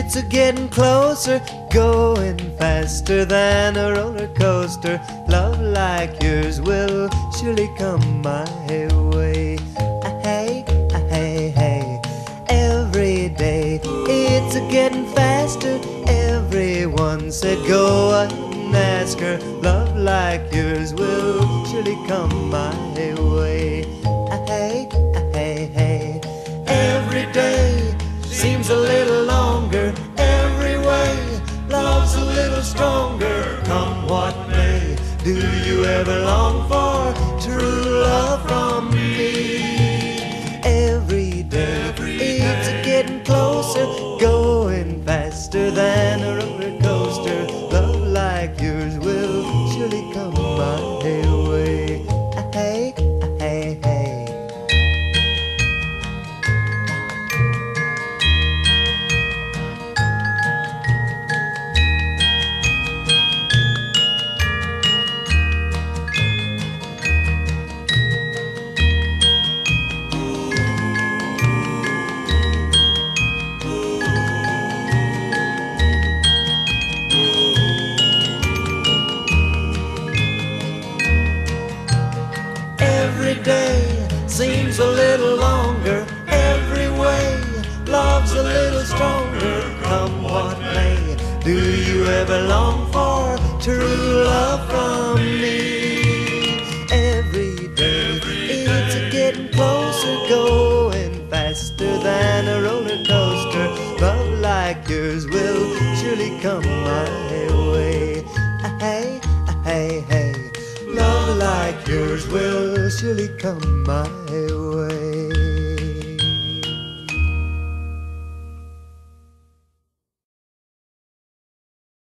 It's a getting closer, going faster than a roller coaster. Love like yours will surely come my way. Hey, hey, hey, every day it's a getting faster. Everyone said go and ask her. Love like yours will surely come my way. Hey, hey, hey, every day seems a little longer. Every way love's a little stronger. Come what may, do you ever long for true love from me? Every day it's a getting closer, going faster than a roller coaster. Love like yours will surely come my way. Hey, hey, hey. Every day seems a little longer. Every way love's a little stronger. Come what may, do you ever long for true love from me? Every day it's a getting closer, going faster than a roller coaster. Love like yours will surely come my way. Hey, hey, hey, love like yours will surely come my way.